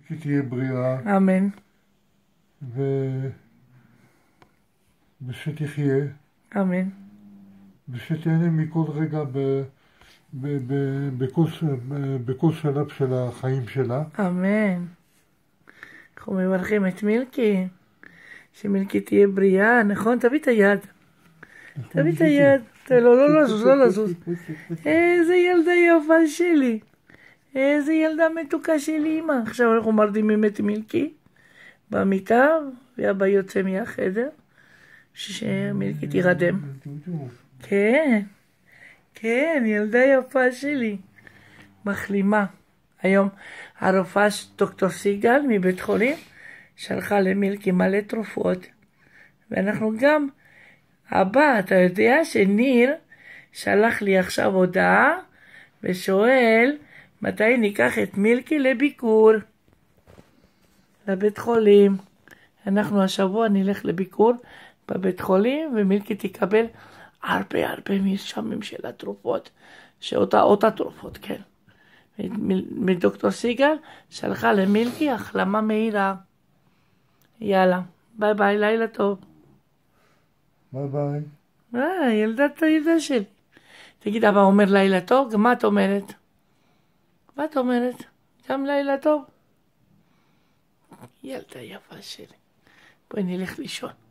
מילקי תהיה בריאה. אמן. ושתחיה. אמן. ושתהנה מכל רגע בכל שלב של החיים שלה. אמן. אנחנו מברכים את מילקי. שמילקי תהיה בריאה, נכון? תביא את היד. תביא את היד. לא לזוז, לא לזוז. איזה ילדה יפה שלי. איזה ילדה מתוקה שלי, אמא. עכשיו אנחנו מרדימים את מילקי במיטה, ואבא יוצא מהחדר, שמילקי תירדם. כן, כן, ילדה יפה שלי. מחלימה. היום הרופאה דוקטור סיגל מבית חולים שלחה למילקי מלא תרופות. ואנחנו גם, אבא, אתה יודע שניר שלח לי עכשיו הודעה ושואל מתי ניקח את מילקי לביקור לבית חולים. אנחנו השבוע נלך לביקור בבית חולים, ומילקי תקבל הרבה מרשמים של התרופות, אותה תרופות, כן. מדוקטור סיגל שלחה למילקי החלמה מהירה. יאללה, ביי ביי, לילה טוב. ביי ביי. ילדה שלי. תגיד, אבא אומר לילה טוב, גם מה את אומרת? מה את אומרת? גם לילה טוב? ילדה יפה שלי. בואי נלך לישון.